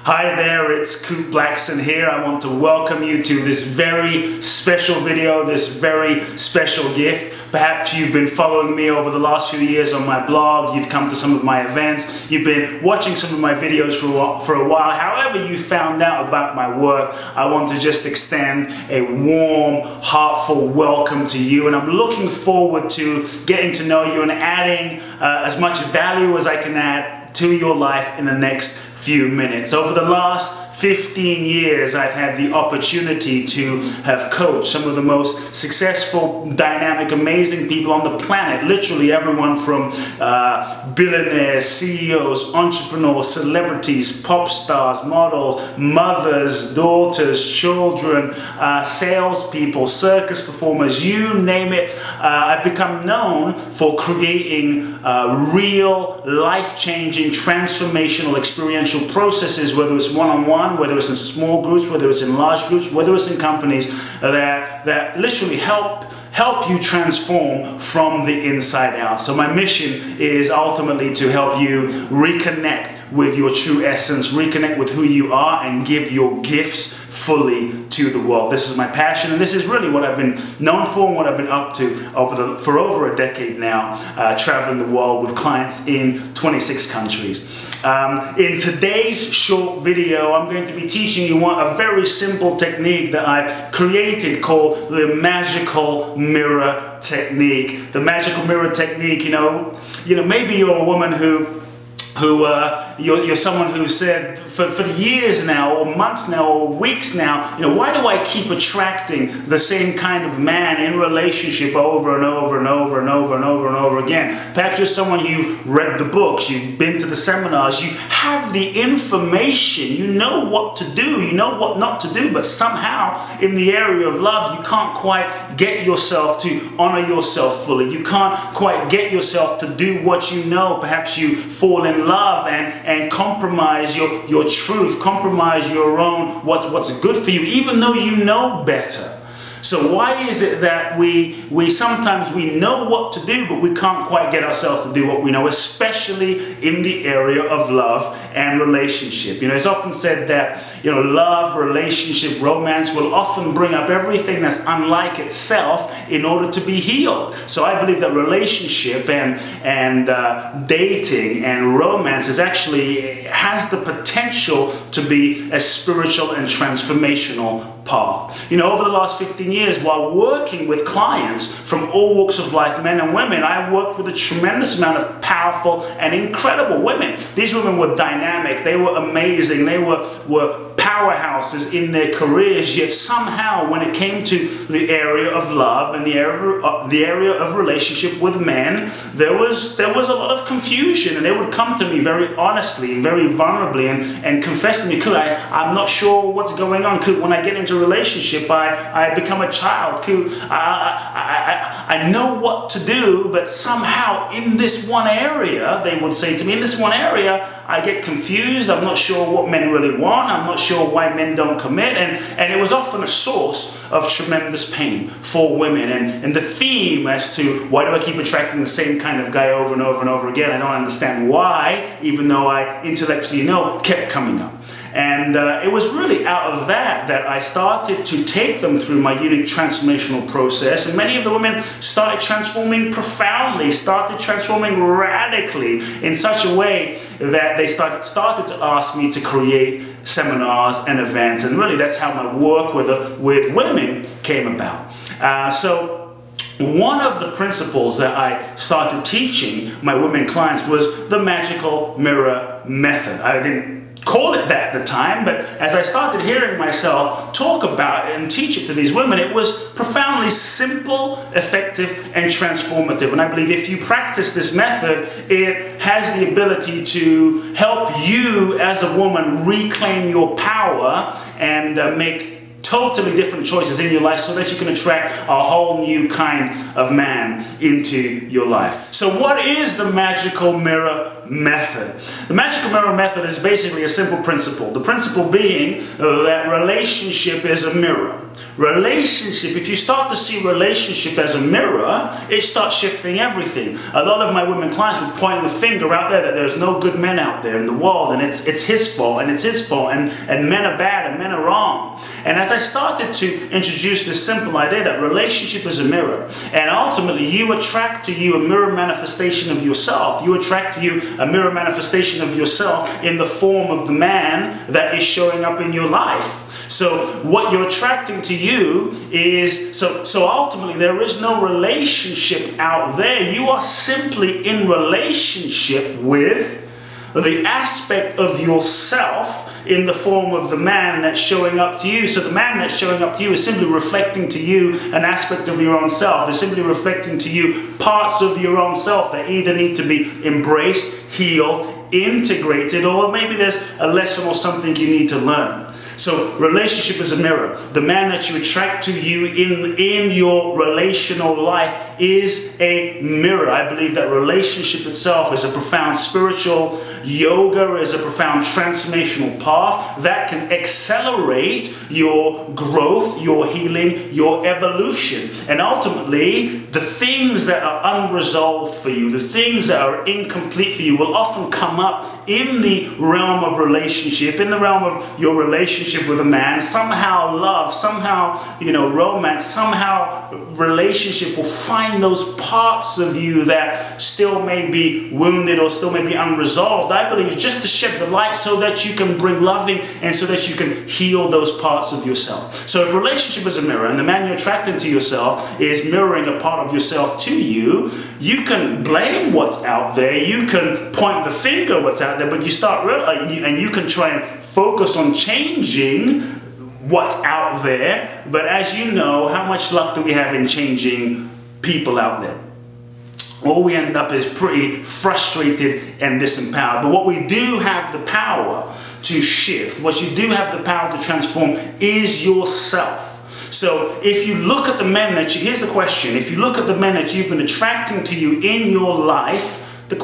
Hi there, it's Coop Blackson here. I want to welcome you to this very special video, this very special gift. Perhaps you've been following me over the last few years on my blog, you've come to some of my events, you've been watching some of my videos for a while. However you found out about my work, I want to just extend a warm, heartful welcome to you, and I'm looking forward to getting to know you and adding as much value as I can add to your life in the next few minutes. Over the last 15 years, I've had the opportunity to have coached some of the most successful, dynamic, amazing people on the planet. Literally everyone from billionaires, CEOs, entrepreneurs, celebrities, pop stars, models, mothers, daughters, children, salespeople, circus performers, you name it. I've become known for creating real, life-changing, transformational, experiential processes, whether it's one-on-one, whether it's in small groups, whether it's in large groups, whether it's in companies that literally help you transform from the inside out. So my mission is ultimately to help you reconnect with your true essence, reconnect with who you are, and give your gifts fully to the world. This is my passion, and this is really what I've been known for and what I've been up to for over a decade now, traveling the world with clients in 26 countries. In today's short video, I'm going to be teaching you a very simple technique that I've created called the magical mirror technique. The magical mirror technique, you know, maybe you're a woman who you're someone who said for years now, or months now, or weeks now, why do I keep attracting the same kind of man in relationship over and over and over and over and over and over again? Perhaps you're someone, you've read the books, you've been to the seminars, you have the information, you know what to do, you know what not to do, but somehow in the area of love, you can't quite get yourself to honor yourself fully. You can't quite get yourself to do what you know. Perhaps you fall in love and compromise your truth, compromise your own what's good for you, even though you know better. So why is it that we sometimes know what to do, but we can't quite get ourselves to do what we know, especially in the area of love and relationship? It's often said that love, relationship, romance will often bring up everything that's unlike itself in order to be healed. So I believe that relationship and dating and romance has the potential to be a spiritual and transformational path. Over the last 15 years, while working with clients from all walks of life, men and women, I worked with a tremendous amount of powerful and incredible women. These women were dynamic, they were amazing, they were powerhouses in their careers, yet somehow when it came to the area of love and the area of relationship with men, there was a lot of confusion, and they would come to me very honestly and very vulnerably and confess to me, I'm not sure what's going on. When I get into a relationship, I become a child. I know what to do, but somehow in this one area, they would say to me, in this one area, I get confused. I'm not sure what men really want. I'm not sure why men don't commit. And it was often a source of tremendous pain for women. And the theme as to why do I keep attracting the same kind of guy over and over and over again, I don't understand why, even though I intellectually know, kept coming up. And it was really out of that I started to take them through my unique transformational process. And many of the women started transforming profoundly, started transforming radically in such a way that they started to ask me to create seminars and events. And really that's how my work with women came about. So one of the principles that I started teaching my women clients was the magical mirror method. I didn't call it that at the time, but as I started hearing myself talk about it and teach it to these women, it was profoundly simple, effective, and transformative. And I believe if you practice this method, it has the ability to help you as a woman reclaim your power and make totally different choices in your life so that you can attract a whole new kind of man into your life. So what is the magical mirror method? The magical mirror method is basically a simple principle. The principle being that relationship is a mirror. Relationship, if you start to see relationship as a mirror, it starts shifting everything. A lot of my women clients would point the finger out there that there's no good men out there in the world, and it's his fault, and it's his fault, and men are bad, and men are wrong. And as I started to introduce this simple idea that relationship is a mirror, and ultimately you attract to you a mirror manifestation of yourself. You attract to you a mirror manifestation of yourself in the form of the man that is showing up in your life. So what you're attracting to you is, so ultimately there is no relationship out there. You are simply in relationship with the aspect of yourself in the form of the man that's showing up to you. So the man that's showing up to you is simply reflecting to you an aspect of your own self. They're simply reflecting to you parts of your own self that either need to be embraced, healed, integrated, or maybe there's a lesson or something you need to learn. So relationship is a mirror. The man that you attract to you in your relational life is a mirror. I believe that relationship itself is a profound spiritual yoga, is a profound transformational path that can accelerate your growth, your healing, your evolution. And ultimately, the things that are unresolved for you, the things that are incomplete for you will often come up in the realm of relationship, in the realm of your relationship with a man. Somehow love, somehow, romance, somehow relationship will find those parts of you that still may be wounded or still may be unresolved. I believe just to shed the light so that you can bring loving and so that you can heal those parts of yourself. So if relationship is a mirror and the man you're attracting to yourself is mirroring a part of yourself to you, you can blame what's out there, you can point the finger what's out there, but you start realizing, and you can try and focus on changing what's out there. But as you know, how much luck do we have in changing people out there? All we end up is pretty frustrated and disempowered. But what we do have the power to shift, what you do have the power to transform is yourself. So if you look at the men that you, here's the question, if you look at the men that you've been attracting to you in your life,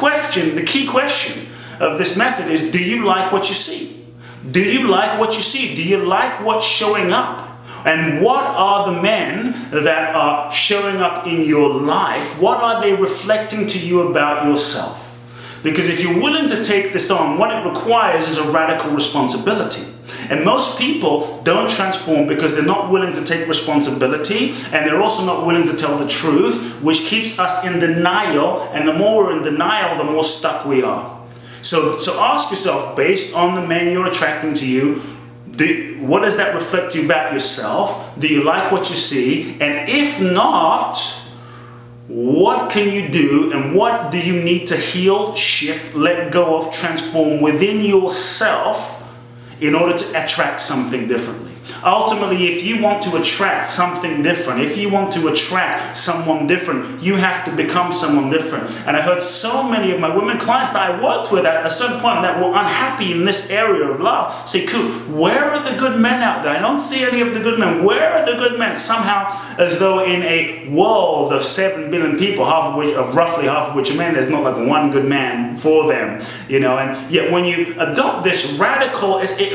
the key question of this method is, do you like what you see? Do you like what you see? Do you like what's showing up? And what are the men that are showing up in your life? What are they reflecting to you about yourself? Because if you're willing to take this on, what it requires is a radical responsibility. And most people don't transform because they're not willing to take responsibility, and they're also not willing to tell the truth, which keeps us in denial. And the more we're in denial, the more stuck we are. So ask yourself, based on the men you're attracting to you, what does that reflect to you about yourself? Do you like what you see? And if not, what can you do, and what do you need to heal, shift, let go of, transform within yourself in order to attract something differently? Ultimately, if you want to attract something different, if you want to attract someone different, you have to become someone different. And I heard so many of my women clients that I worked with at a certain point that were unhappy in this area of love say, "Cool, where are the good men out there? I don't see any of the good men. Where are the good men?" Somehow, as though in a world of 7 billion people, roughly half of which are men, there's not like one good man for them, And yet, when you adopt this radical,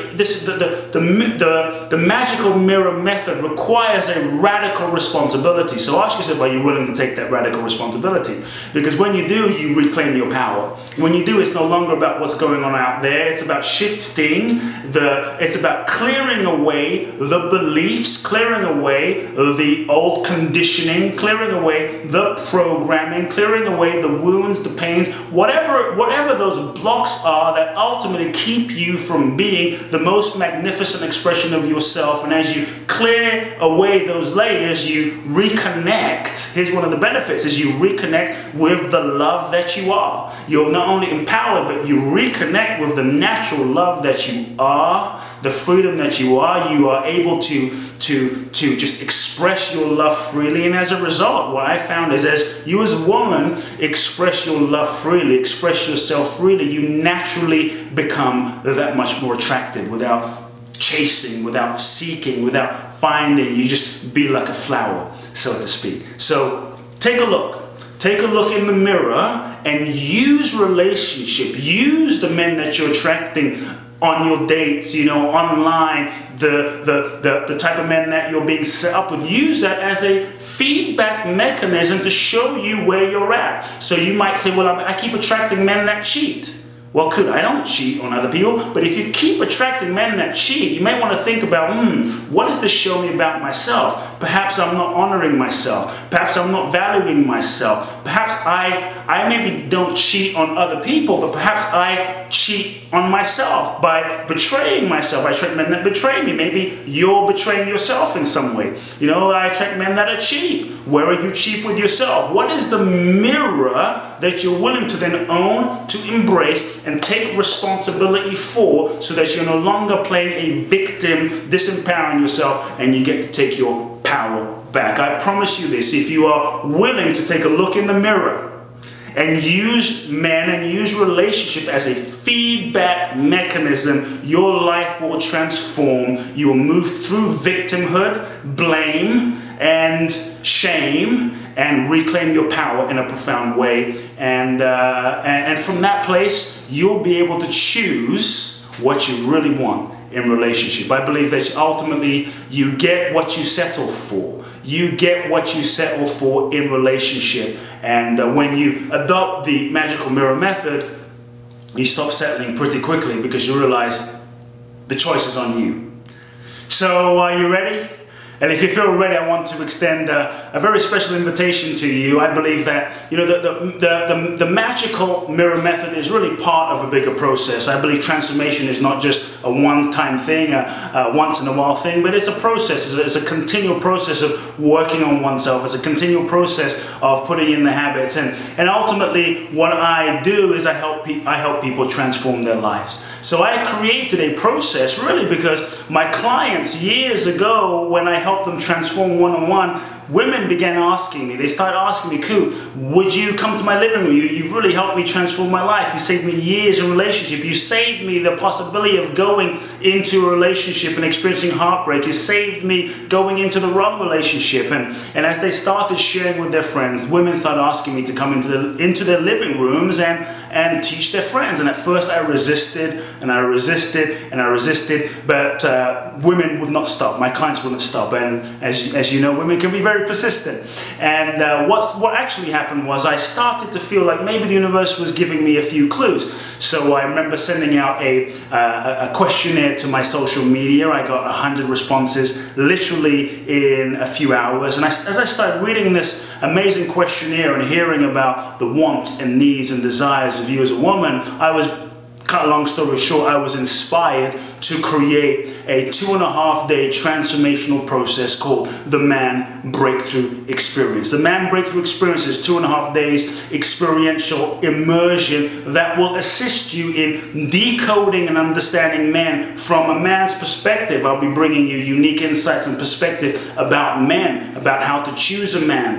the magical mirror method requires a radical responsibility. So ask yourself, are you willing to take that radical responsibility? Because when you do, you reclaim your power. When you do, it's no longer about what's going on out there. It's about shifting it's about clearing away the beliefs, clearing away the old conditioning, clearing away the programming, clearing away the wounds, the pains, whatever those blocks are that ultimately keep you from being the most magnificent expression of yourself. And as you clear away those layers, you reconnect. Here's one of the benefits, is you reconnect with the love that you are. You're not only empowered, but you reconnect with the natural love that you are, the freedom that you are. You are able to just express your love freely. And as a result, what I found is, as you as a woman express your love freely, express yourself freely, you naturally become that much more attractive without chasing, without seeking, without finding. You just be like a flower, so to speak. So take a look. Take a look in the mirror and use relationship. Use the men that you're attracting on your dates, you know, online, the type of men that you're being set up with. Use that as a feedback mechanism to show you where you're at. So you might say, well, I keep attracting men that cheat. Well, could I don't cheat on other people, but if you keep attracting men that cheat, you may want to think about, what does this show me about myself? Perhaps I'm not honoring myself. Perhaps I'm not valuing myself. Perhaps I maybe don't cheat on other people, but perhaps I cheat on myself by betraying myself. I attract men that betray me. Maybe you're betraying yourself in some way. You know, I attract men that are cheap. Where are you cheap with yourself? What is the mirror that you're willing to then own, to embrace, and take responsibility for, so that you're no longer playing a victim, disempowering yourself, and you get to take your power back? I promise you this, if you are willing to take a look in the mirror and use men and use relationship as a feedback mechanism, your life will transform. You will move through victimhood, blame, and shame, and reclaim your power in a profound way. And from that place, you'll be able to choose what you really want in relationship. I believe that ultimately you get what you settle for. You get what you settle for in relationship. And when you adopt the magical mirror method, you stop settling pretty quickly, because you realize the choice is on you. So are you ready? And if you feel ready, I want to extend a very special invitation to you. I believe that, you know, the magical mirror method is really part of a bigger process. I believe transformation is not just a one-time thing, a once-in-a-while thing, but it's a process. It's a continual process of working on oneself. It's a continual process of putting in the habits. And ultimately, what I do is I help people transform their lives. So I created a process really because my clients years ago, when I helped them transform one-on-one, women began asking me, they started asking me, Koo, would you come to my living room? You've really helped me transform my life. You saved me years in relationship. You saved me the possibility of going into a relationship and experiencing heartbreak. You saved me going into the wrong relationship. And as they started sharing with their friends, women started asking me to come into their living rooms and teach their friends. And at first I resisted, and I resisted, and I resisted, but women would not stop. My clients wouldn't stop. And as you know, women can be very persistent. And what actually happened was I started to feel like maybe the universe was giving me a few clues. So I remember sending out a questionnaire to my social media. I got 100 responses literally in a few hours. And as I started reading this amazing questionnaire and hearing about the wants and needs and desires of you as a woman, cut a long story short, I was inspired to create a 2.5-day transformational process called the Man Breakthrough Experience. The Man Breakthrough Experience is 2.5 days experiential immersion that will assist you in decoding and understanding men from a man's perspective. I'll be bringing you unique insights and perspective about men, about how to choose a man,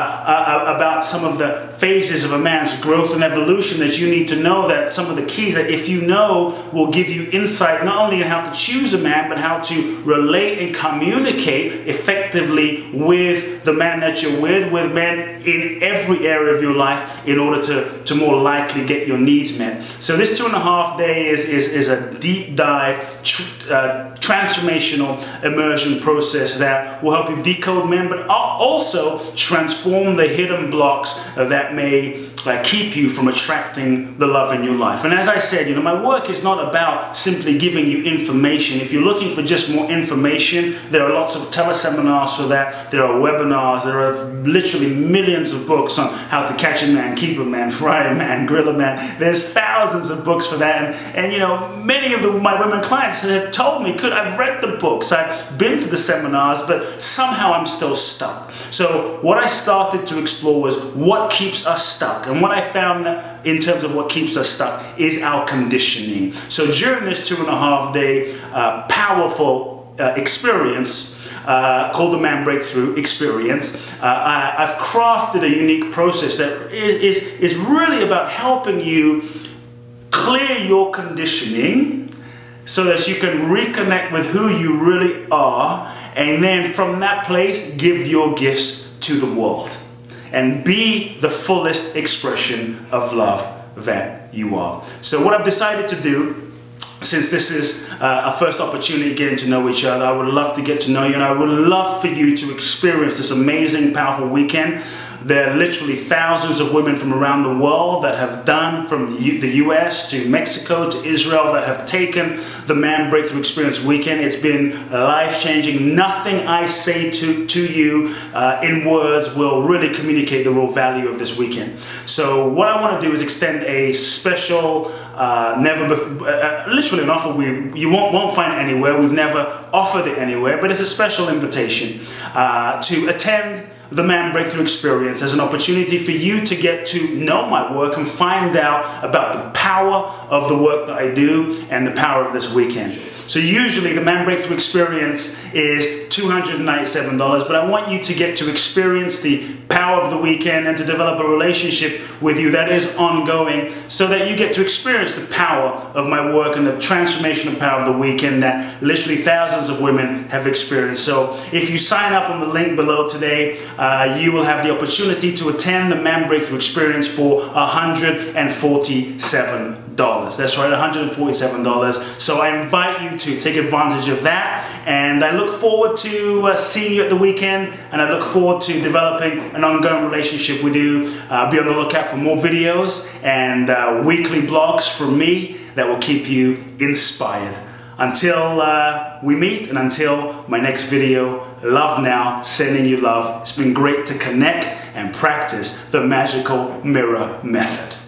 about some of the phases of a man's growth and evolution that you need to know, that some of the keys that if you know will give you insight not only on how to choose a man, but how to relate and communicate effectively with the man that you're with men in every area of your life in order to more likely get your needs met. So this 2.5 days is a deep dive, transformational immersion process that will help you decode men, but also transform the hidden blocks that may keep you from attracting the love in your life. And as I said, you know, my work is not about simply giving you information. If you're looking for just more information, there are lots of teleseminars for that. There are webinars. There are literally millions of books on how to catch a man, keep a man, fry a man, grill a man. There's thousands of books for that. And you know, many of my women clients have told me, I've read the books, I've been to the seminars, but somehow I'm still stuck. So what I started to explore was what keeps us stuck. And what I found that in terms of what keeps us stuck is our conditioning. So during this 2.5-day powerful experience called the Man Breakthrough Experience, I've crafted a unique process that is really about helping you clear your conditioning so that you can reconnect with who you really are, and then from that place give your gifts to the world and be the fullest expression of love that you are. So what I've decided to do since this is our first opportunity getting to know each other, I would love to get to know you, and I would love for you to experience this amazing, powerful weekend. There are literally thousands of women from around the world that have done, from the US to Mexico to Israel, that have taken the Man Breakthrough Experience weekend. It's been life-changing. Nothing I say to you in words will really communicate the real value of this weekend. So what I want to do is extend a special, literally an offer you won't find it anywhere. We've never offered it anywhere, but it's a special invitation to attend the Man Breakthrough Experience as an opportunity for you to get to know my work and find out about the power of the work that I do and the power of this weekend. So usually the Man Breakthrough Experience is $297, but I want you to get to experience the power of the weekend and to develop a relationship with you that is ongoing, so that you get to experience the power of my work and the transformational power of the weekend that literally thousands of women have experienced. So if you sign up on the link below today, you will have the opportunity to attend the Man Breakthrough Experience for $147. That's right, $147. So I invite you to take advantage of that, and I look forward to seeing you at the weekend, and I look forward to developing an ongoing relationship with you. Be on the lookout for more videos and weekly blogs from me that will keep you inspired. Until we meet, and until my next video, love now, sending you love. It's been great to connect and practice the magical mirror method.